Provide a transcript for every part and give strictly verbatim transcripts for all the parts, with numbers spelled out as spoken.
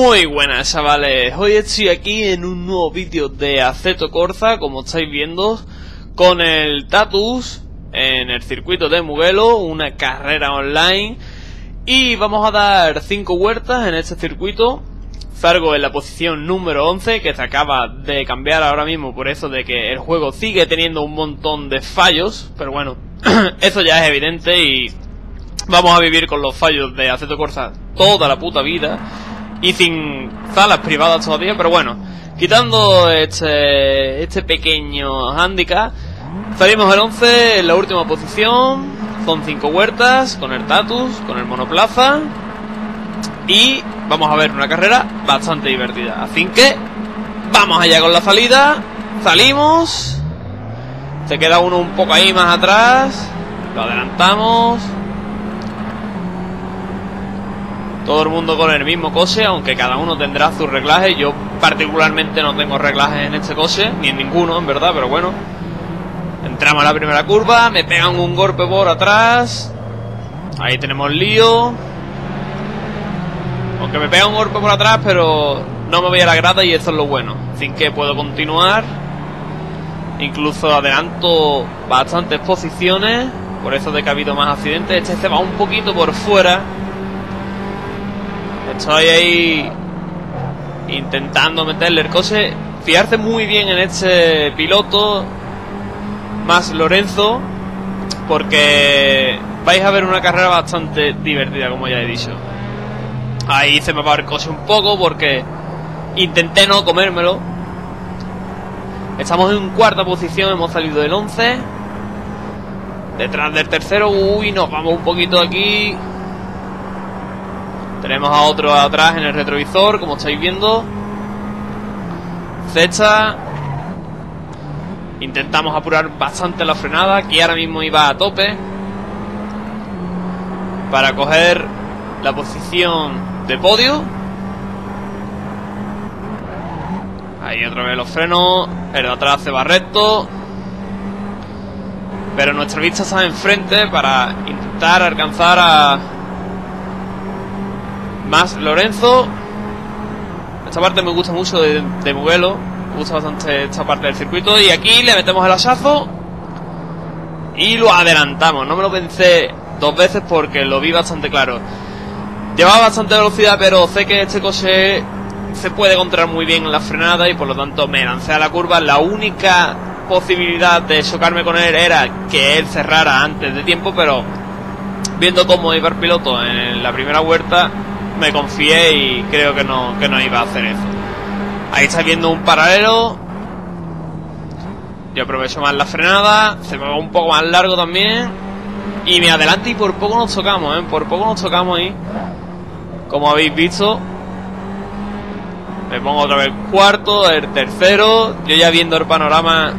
Muy buenas, chavales, hoy estoy aquí en un nuevo vídeo de Assetto Corsa, como estáis viendo, con el Tatus en el circuito de Mugello, una carrera online, y vamos a dar cinco vueltas en este circuito. Salgo en la posición número once, que se acaba de cambiar ahora mismo por eso de que el juego sigue teniendo un montón de fallos, pero bueno, eso ya es evidente y vamos a vivir con los fallos de Assetto Corsa toda la puta vida. Y sin salas privadas todavía, pero bueno, quitando este, este pequeño handicap, salimos el once en la última posición. Son cinco vueltas con el Tatus, con el monoplaza, y vamos a ver una carrera bastante divertida. Así que vamos allá con la salida. Salimos. Se queda uno un poco ahí más atrás. Lo adelantamos. Todo el mundo con el mismo coche, aunque cada uno tendrá sus reglajes. Yo particularmente no tengo reglajes en este coche, ni en ninguno en verdad, pero bueno. Entramos a la primera curva, me pegan un golpe por atrás. Ahí tenemos lío. Aunque me pega un golpe por atrás, pero no me voy a la grada y eso es lo bueno. Así que puedo continuar. Incluso adelanto bastantes posiciones, por eso de que ha habido más accidentes. Este se va un poquito por fuera. Estoy ahí intentando meterle el coche. Fijarse muy bien en este piloto, más Lorenzo, porque vais a ver una carrera bastante divertida, como ya he dicho. Ahí se me va el coche un poco porque intenté no comérmelo. Estamos en cuarta posición, hemos salido del once. Detrás del tercero, uy, nos vamos un poquito aquí. Tenemos a otro atrás en el retrovisor, como estáis viendo. Sexta. Intentamos apurar bastante la frenada, aquí ahora mismo iba a tope para coger la posición de podio. Ahí otra vez los frenos. El de atrás se va recto, pero nuestra vista está enfrente para intentar alcanzar a más Lorenzo. Esta parte me gusta mucho de, de Mugello. Me gusta bastante esta parte del circuito. Y aquí le metemos el hachazo y lo adelantamos. No me lo pensé dos veces porque lo vi bastante claro. Llevaba bastante velocidad, pero sé que este coche se puede controlar muy bien en la frenada y por lo tanto me lancé a la curva. La única posibilidad de chocarme con él era que él cerrara antes de tiempo, pero viendo cómo iba el piloto en la primera vuelta, me confié y creo que no, que no iba a hacer eso. Ahí está viendo un paralelo. Yo aprovecho más la frenada. Se me va un poco más largo también. Y me adelanto y por poco nos tocamos, ¿eh? Por poco nos tocamos ahí, como habéis visto. Me pongo otra vez cuarto, el tercero. Yo ya viendo el panorama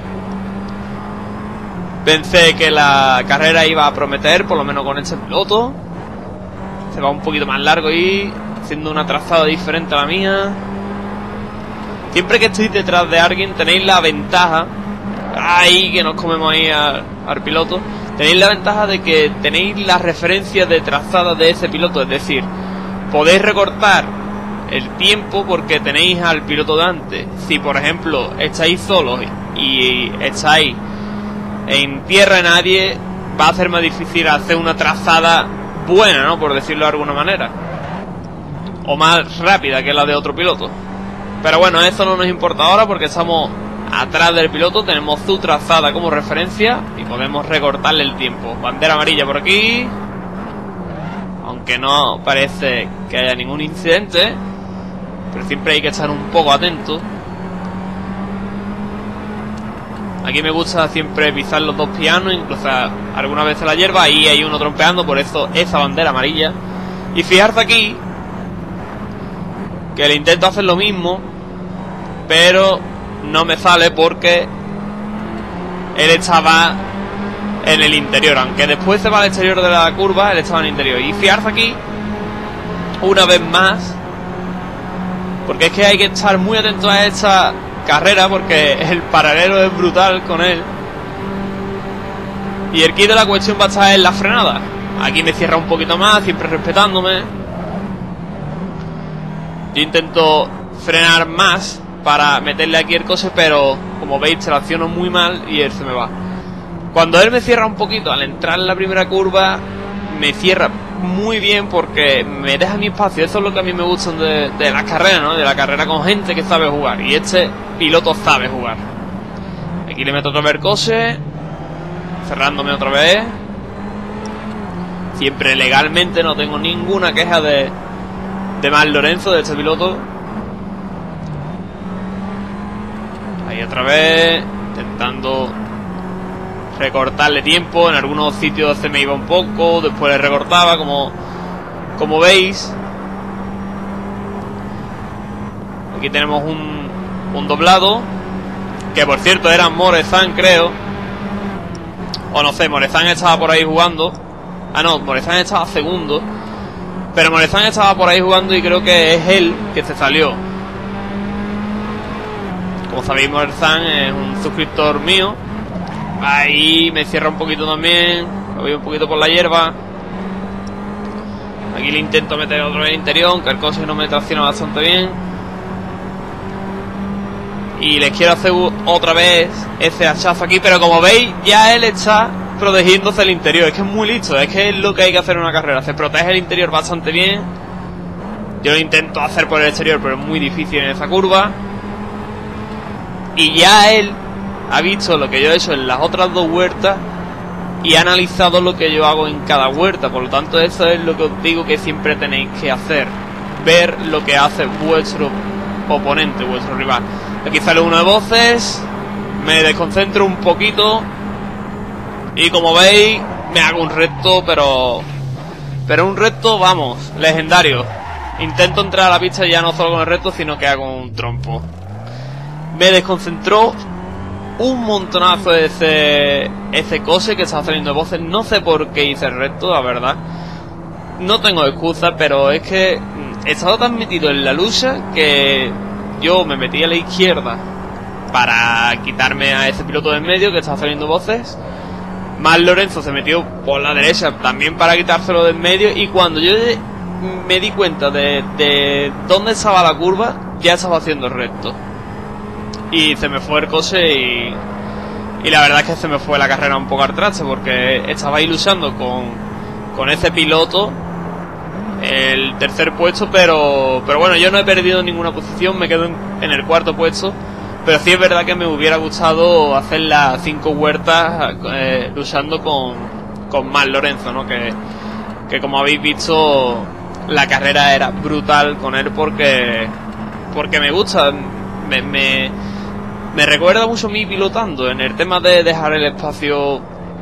pensé que la carrera iba a prometer, por lo menos con este piloto. Se va un poquito más largo y haciendo una trazada diferente a la mía. Siempre que estoy detrás de alguien tenéis la ventaja, ahí que nos comemos ahí al, al piloto, tenéis la ventaja de que tenéis las referencias de trazada de ese piloto. Es decir, podéis recortar el tiempo porque tenéis al piloto delante. Si por ejemplo estáis solos y estáis en tierra de nadie, va a ser más difícil hacer una trazada buena, ¿no? Por decirlo de alguna manera, o más rápida que la de otro piloto. Pero bueno, eso no nos importa ahora porque estamos atrás del piloto, tenemos su trazada como referencia y podemos recortarle el tiempo. Bandera amarilla por aquí, aunque no parece que haya ningún incidente, pero siempre hay que estar un poco atento. Aquí me gusta siempre pisar los dos pianos, incluso alguna vez la hierba. Ahí hay uno trompeando, por eso esa bandera amarilla. Y fijarse aquí que le intento hacer lo mismo, pero no me sale porque él estaba en el interior. Aunque después se va al exterior de la curva, él estaba en el interior. Y fijarse aquí una vez más, porque es que hay que estar muy atento a esta carrera porque el paralelo es brutal con él. Y el kit de la cuestión va a estar en la frenada. Aquí me cierra un poquito más, siempre respetándome. Yo intento frenar más para meterle aquí el coche, pero como veis tracciono muy mal y él se me va. Cuando él me cierra un poquito al entrar en la primera curva, me cierra muy bien porque me deja mi espacio. Eso es lo que a mí me gusta de, de las carreras, ¿no? De la carrera con gente que sabe jugar, y este piloto sabe jugar. Aquí le meto otra vez el coche, cerrándome otra vez. Siempre legalmente, no tengo ninguna queja de, de Marc Lorenzo, de este piloto. Ahí otra vez, intentando recortarle tiempo. En algunos sitios se me iba un poco, después le recortaba, como, como veis. Aquí tenemos un, un doblado, que por cierto era Morezán, creo. O no sé, Morezán estaba por ahí jugando. Ah, no, Morezán estaba segundo. Pero Morezán estaba por ahí jugando y creo que es él que se salió. Como sabéis, Morezán es un suscriptor mío. Ahí me cierra un poquito también. Me voy un poquito por la hierba. Aquí le intento meter otro en el interior, aunque el coche no me tracciona bastante bien. Y les quiero hacer otra vez ese hachazo aquí, pero como veis, ya él está protegiéndose el interior. Es que es muy listo, es que es lo que hay que hacer en una carrera. Se protege el interior bastante bien. Yo lo intento hacer por el exterior, pero es muy difícil en esa curva. Y ya él ha visto lo que yo he hecho en las otras dos vueltas y ha analizado lo que yo hago en cada vuelta. Por lo tanto, eso es lo que os digo que siempre tenéis que hacer: ver lo que hace vuestro oponente, vuestro rival. Aquí sale uno de voces, me desconcentro un poquito y como veis me hago un recto, pero pero un recto, vamos, legendario. Intento entrar a la pista ya no solo con el recto, sino que hago un trompo. Me desconcentró un montonazo ese, ese coche que estaba saliendo de voces. No sé por qué hice el recto, la verdad. No tengo excusa, pero es que he estado tan metido en la lucha que yo me metí a la izquierda para quitarme a ese piloto de en medio que estaba saliendo voces. Marc Lorenzo se metió por la derecha también para quitárselo de en medio. Y cuando yo me di cuenta de, de dónde estaba la curva, ya estaba haciendo el recto. Y se me fue el coche y, y la verdad es que se me fue la carrera un poco al traste, porque estaba ahí luchando con, con ese piloto el tercer puesto, pero pero bueno, yo no he perdido ninguna posición, me quedo en, en el cuarto puesto. Pero sí es verdad que me hubiera gustado hacer las cinco vueltas eh, luchando con, con Marc Lorenzo, ¿no? Que, que como habéis visto, la carrera era brutal con él, porque porque me gusta, me, me, me recuerda mucho a mí pilotando, en el tema de dejar el espacio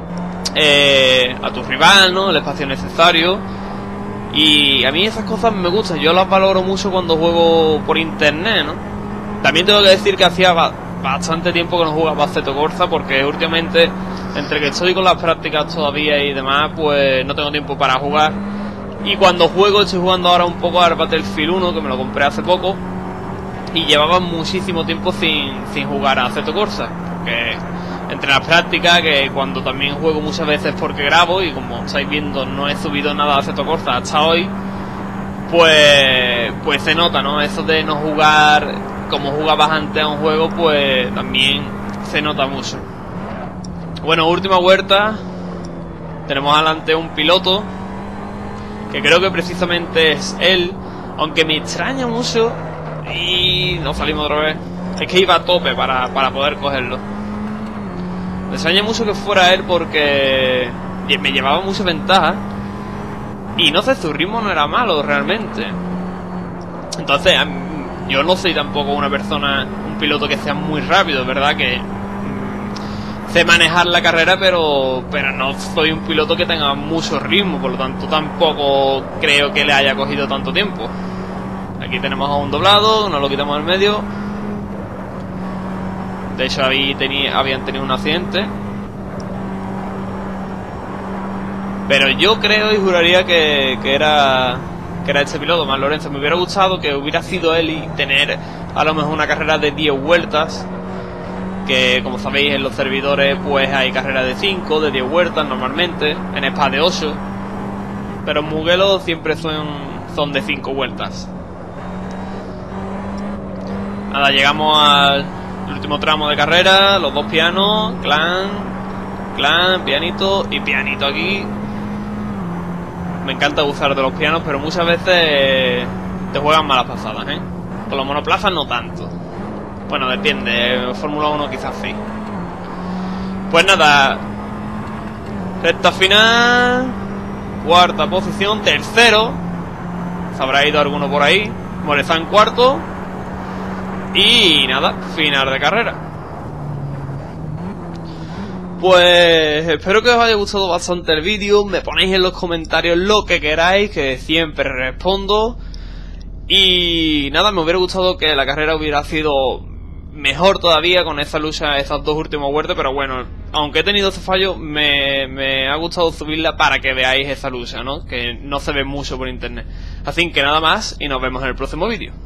eh, a tu rival, ¿no? El espacio necesario. Y a mí esas cosas me gustan, yo las valoro mucho cuando juego por internet, ¿no? También tengo que decir que hacía ba bastante tiempo que no jugaba Assetto Corsa, porque últimamente, entre que estoy con las prácticas todavía y demás, pues no tengo tiempo para jugar. Y cuando juego, estoy jugando ahora un poco al Battlefield uno, que me lo compré hace poco, y llevaba muchísimo tiempo sin, sin jugar a Assetto Corsa, porque entre las prácticas, que cuando también juego muchas veces porque grabo, y como estáis viendo no he subido nada de Assetto Corsa hasta hoy, pues pues se nota, ¿no? Eso de no jugar como jugabas antes a un juego, pues también se nota mucho. Bueno, última vuelta. Tenemos adelante un piloto que creo que precisamente es él, aunque me extraña mucho. Y nos salimos otra vez. Es que iba a tope para, para poder cogerlo. Me extraña mucho que fuera él, porque me llevaba mucha ventaja. Y no sé, su ritmo no era malo realmente. Entonces, yo no soy tampoco una persona, un piloto que sea muy rápido, es verdad que mmm, sé manejar la carrera, pero pero no soy un piloto que tenga mucho ritmo, por lo tanto tampoco creo que le haya cogido tanto tiempo. Aquí tenemos a un doblado, nos lo quitamos del medio. De hecho, ahí tenía, habían tenido un accidente. Pero yo creo y juraría que, que era que era este piloto, Marc Lorenzo. Me hubiera gustado que hubiera sido él y tener a lo mejor una carrera de diez vueltas, que como sabéis en los servidores pues hay carreras de cinco, de diez vueltas normalmente, en Spa de ocho, pero en Mugello siempre son, son de cinco vueltas. Nada, llegamos al último tramo de carrera, los dos pianos, clan, clan, pianito y pianito aquí. Me encanta gustar de los pianos, pero muchas veces te juegan malas pasadas, ¿eh? Con los monoplazas no tanto. Bueno, depende, Fórmula uno quizás sí. Pues nada, recta final, cuarta posición, tercero. Se habrá ido alguno por ahí. Moreza en cuarto. Y nada, final de carrera. Pues espero que os haya gustado bastante el vídeo. Me ponéis en los comentarios lo que queráis, que siempre respondo. Y nada, me hubiera gustado que la carrera hubiera sido mejor todavía con esa lucha, esas dos últimas vueltas. Pero bueno, aunque he tenido ese fallo, me, me ha gustado subirla para que veáis esa lucha, ¿no? Que no se ve mucho por internet. Así que nada más y nos vemos en el próximo vídeo.